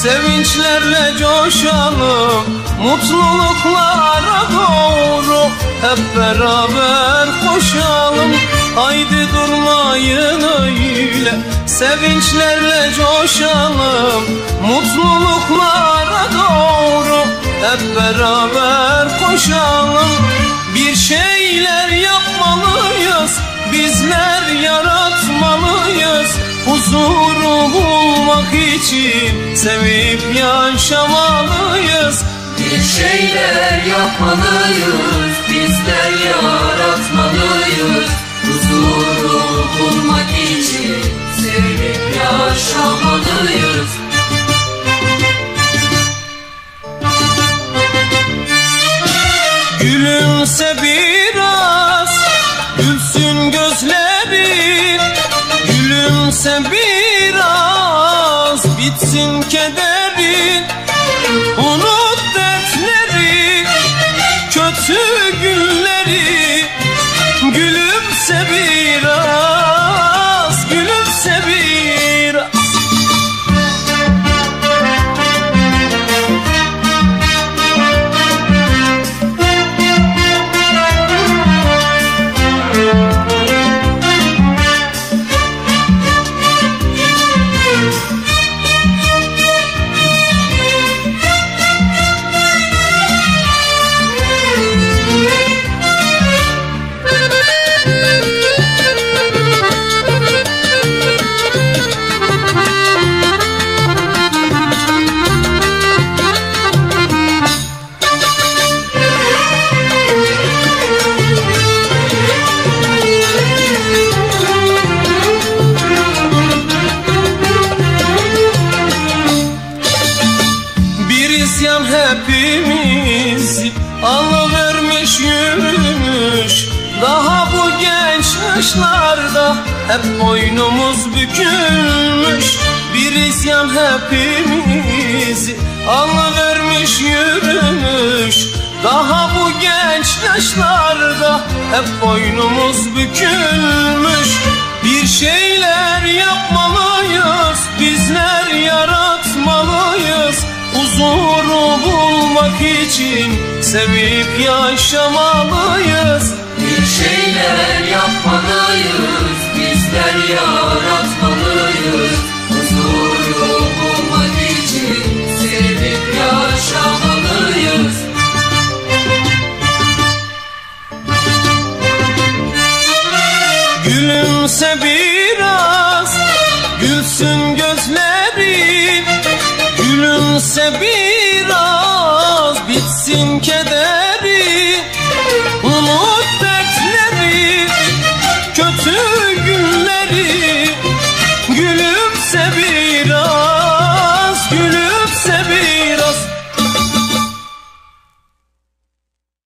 sevinçlerle coşalım, mutluluklara doğru hep beraber koşalım. Haydi durmayın öyle, sevinçlerle coşalım, mutluluklara doğru hep beraber koşalım. Bir şeyler yapmalıyız, bizler yaratmalıyız, huzuru bulmak için sevip yaşamalıyız. Bir şeyler yapmalıyız, bizler yaratmalıyız, huzuru bulmak için sevip yaşamalıyız. Gülümse biraz, gülsün gözlerin, gülümse biraz, bitsin kederin. Unut dertleri, kötü günleri, gülümse biraz, gülümse biraz. Hepimizi alıvermiş yürümüş, daha bu genç yaşlarda hep boynumuz bükülmüş. Bir isyan hepimizi alıvermiş yürümüş, daha bu genç yaşlarda hep boynumuz bükülmüş. Bir şeyler yapmalıyız, bizler yaratmalıyız, huzuru bulmak için sevip yaşamalıyız. Bir şeyler yapmalıyız, bizler yaratmalıyız, huzuru bulmak için sevip yaşamalıyız. Gülümse biraz, gülsün gözlerin, gülümse biraz, bitsin kederi. Unut dertleri, kötü